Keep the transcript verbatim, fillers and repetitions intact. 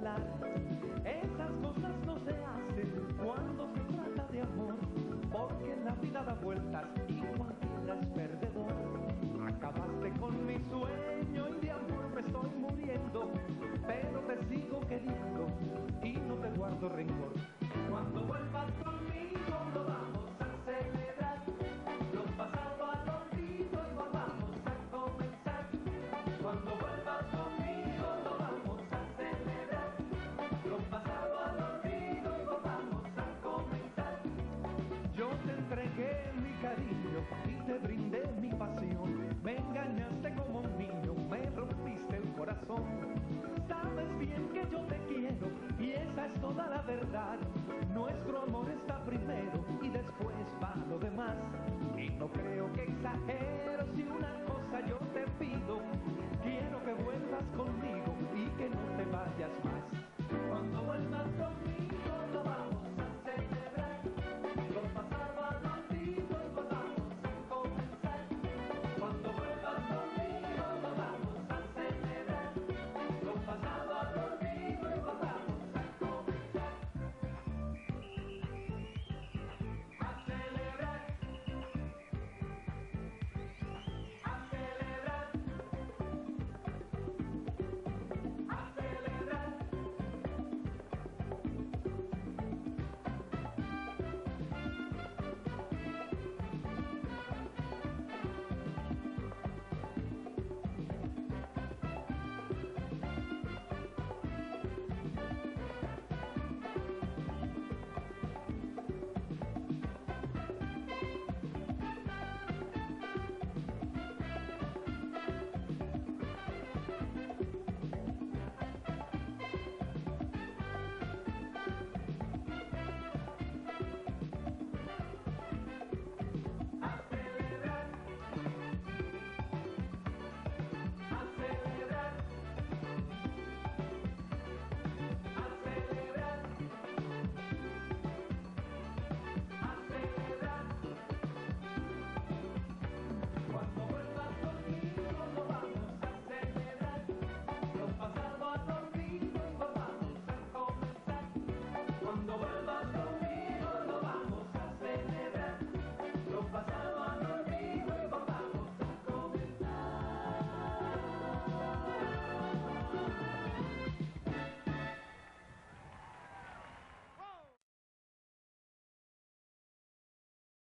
hablar. Esas cosas no se hacen cuando se trata de amor, porque la vida da vueltas y cualquiera es perdedor. Acabaste con mi sueño y de amor me estoy muriendo, pero te sigo queriendo y no te guardo rencor. Cuando vuelvas conmigo lo vamos a celebrar, lo pasado al olvido y volvamos a comenzar. Cuando vuelvas conmigo lo vamos a celebrar, lo pasado al olvido y volvamos a comenzar. Yo te entregué mi cariño y te brindé mi pasión, me engañaste como un niño, me rompiste el corazón. Sabes bien que yo te quiero y esa es toda la verdad. Nuestro amor está primero y después va lo demás. Y no creo que exagero si una cosa yo te pido, quiero que vuelvas conmigo y que no te vayas